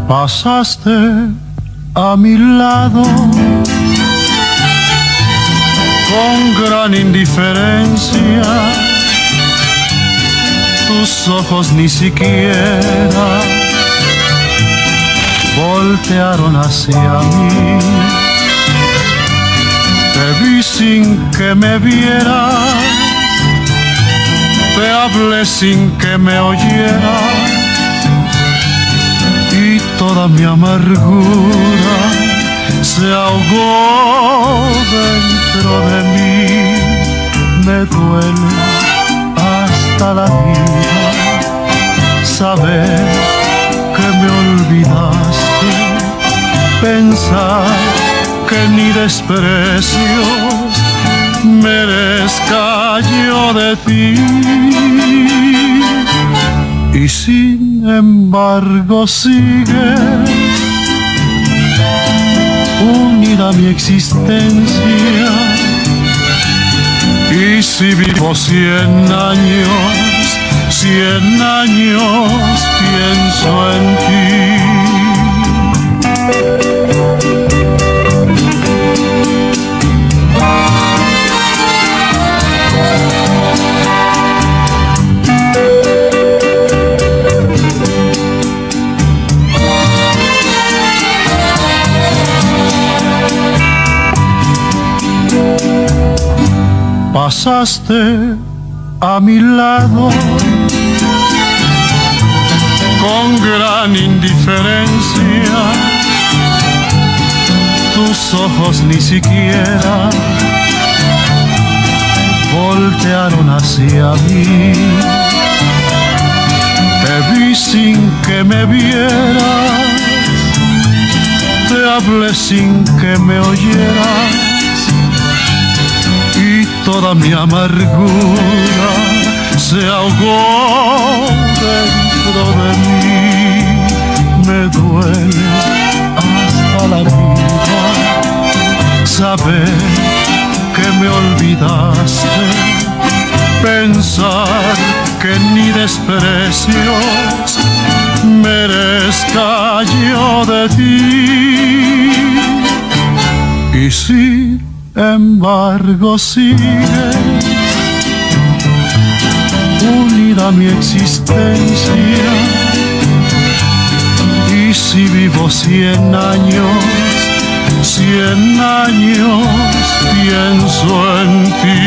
Pasaste a mi lado con gran indiferencia, tus ojos ni siquiera voltearon hacia mí. Te vi sin que me vieras, te hablé sin que me oyeras, y toda mi amargura se ahogó dentro de mí. Me duele hasta la vida saber que me olvidaste, pensar que ni desprecios merezca yo de ti. Y sin embargo sigues unida a mi existencia. Y si vivo 100 años pienso en ti. Pasaste a mi lado con gran indiferencia, tus ojos ni siquiera voltearon hacia mí. Te vi sin que me vieras, te hablé sin que me oyeras, y toda mi amargura se ahogó dentro de mí. Me duele hasta la vida saber que me olvidaste, pensar que ni desprecios merezca yo de ti. Y sin embargo sigues unida a mi existencia. Y si vivo 100 años pienso en ti.